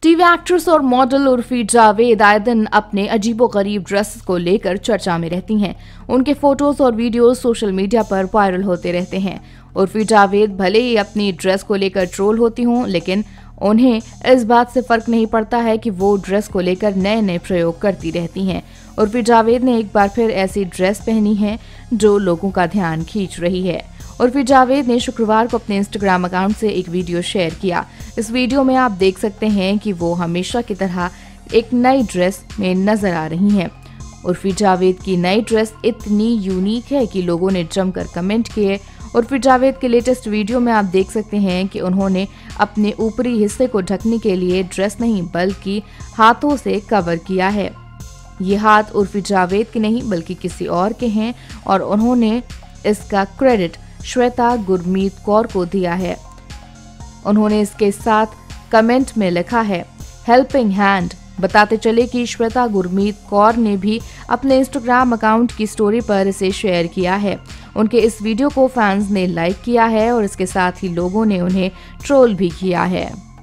TV actress और model Urfi Javed आए दिन अपने अजीबोगरीब ड्रेस को लेकर चर्चा में रहती हैं। उनके फोटोज और वीडियोस सोशल मीडिया पर वायरल होते रहते हैं। उर्फी जावेद भले ही अपनी ड्रेस को लेकर ट्रोल होती हों, लेकिन उन्हें इस बात से फर्क नहीं पड़ता है कि वो ड्रेस को लेकर नए नए प्रयोग करती रहती हैं। उर्फी जावेद ने एक बार फिर ऐसी ड्रेस पहनी है जो लोगों का ध्यान खींच रही है। उर्फी जावेद ने शुक्रवार को अपने इंस्टाग्राम अकाउंट से एक वीडियो शेयर किया। इस वीडियो में आप देख सकते हैं कि वो हमेशा की तरह एक नई ड्रेस में नजर आ रही हैं। उर्फी जावेद की नई ड्रेस इतनी यूनिक है कि लोगों ने जमकर कमेंट किए। उर्फी जावेद के लेटेस्ट वीडियो में आप देख सकते हैं कि उन्होंने अपने ऊपरी हिस्से को ढकने के लिए ड्रेस नहीं बल्कि हाथों से कवर किया है। ये हाथ उर्फी जावेद के नहीं बल्कि किसी और के हैं और उन्होंने इसका क्रेडिट श्वेता गुरमीत कौर को दिया है। उन्होंने इसके साथ कमेंट में लिखा है हेल्पिंग हैंड। बताते चले कि श्वेता गुरमीत कौर ने भी अपने इंस्टाग्राम अकाउंट की स्टोरी पर इसे शेयर किया है। उनके इस वीडियो को फैंस ने लाइक किया है और इसके साथ ही लोगों ने उन्हें ट्रोल भी किया है।